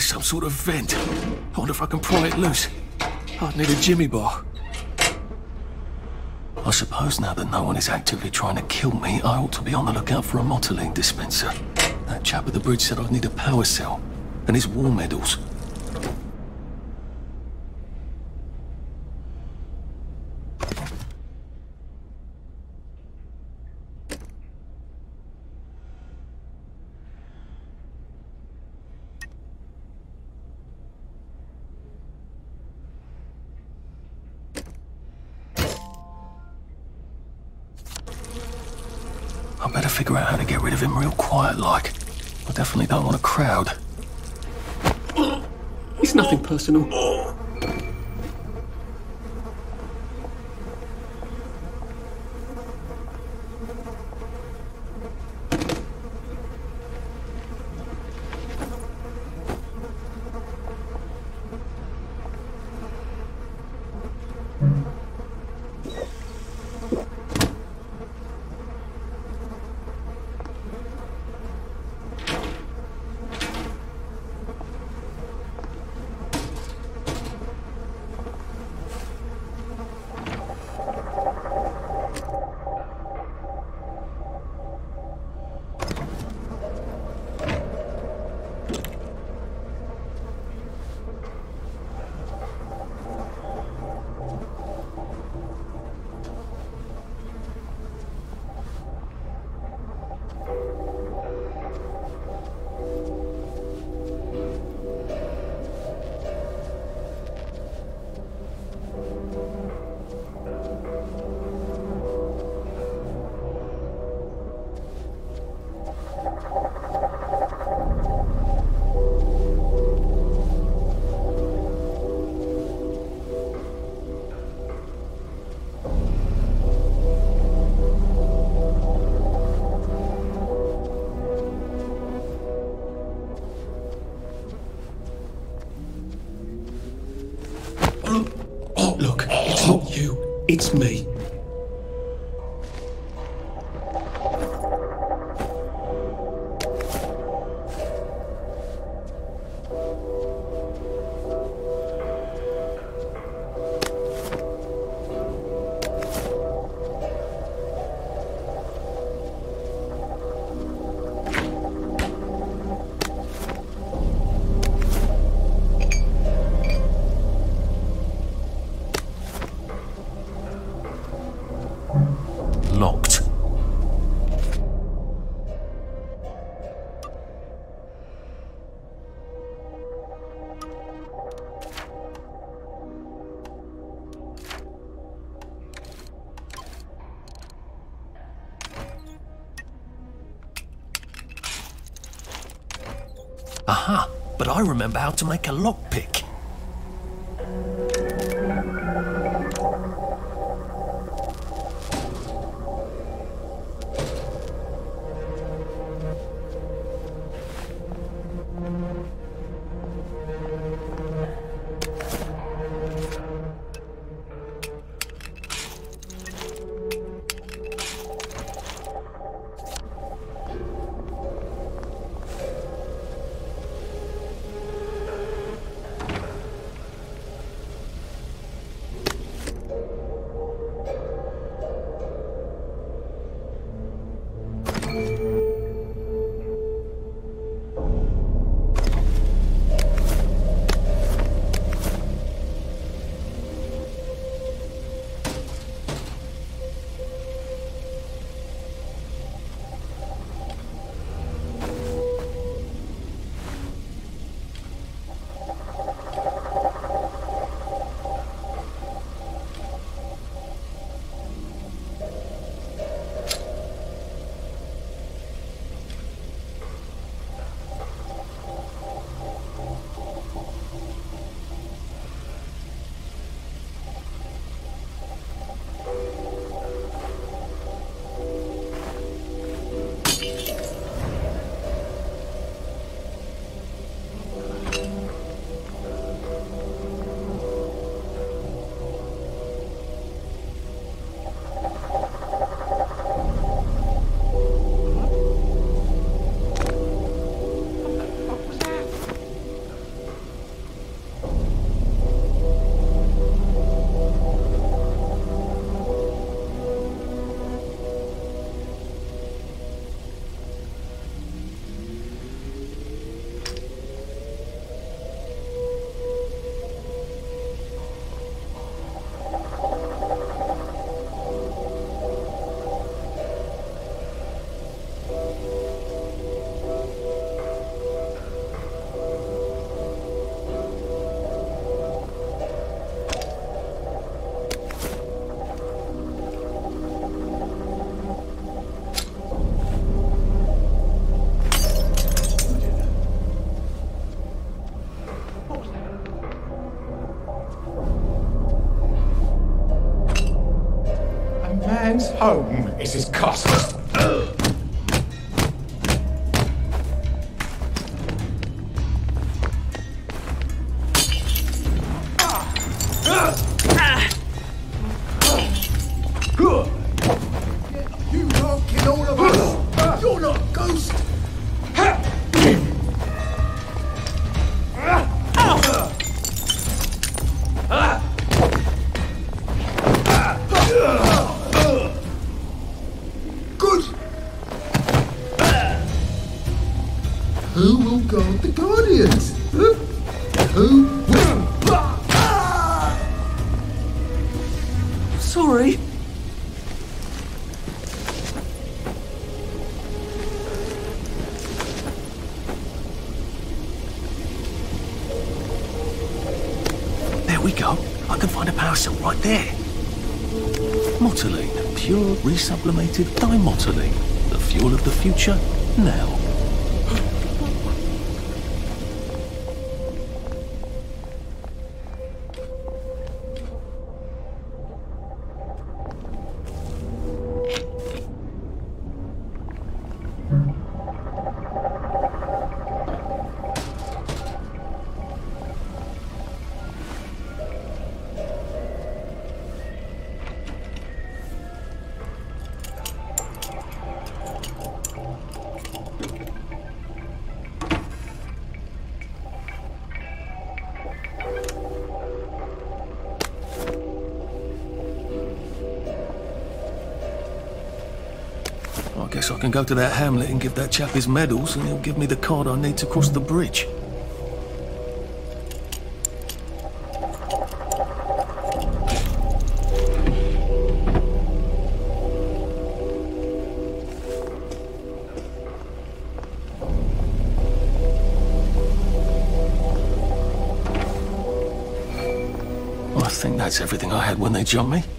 there's some sort of vent. I wonder if I can pry it loose. I'd need a jimmy bar. I suppose now that no one is actively trying to kill me, I ought to be on the lookout for a Motoline dispenser. That chap at the bridge said I'd need a power cell, and his war medals. I better figure out how to get rid of him real quiet like. I definitely don't want a crowd. It's nothing personal. Look, it's not you, it's me. Locked. Aha, but I remember how to make a lockpick. Home is his cost. You can't kill all of us! You're not a ghost! Good! Who will guard the Guardians? Huh? Who will? Sorry. There we go. I can find a power cell right there. Motoline. Pure, resublimated dimotoline. The fuel of the future, now. I guess I can go to that hamlet and give that chap his medals, and he'll give me the card I need to cross the bridge. I think that's everything I had when they jumped me.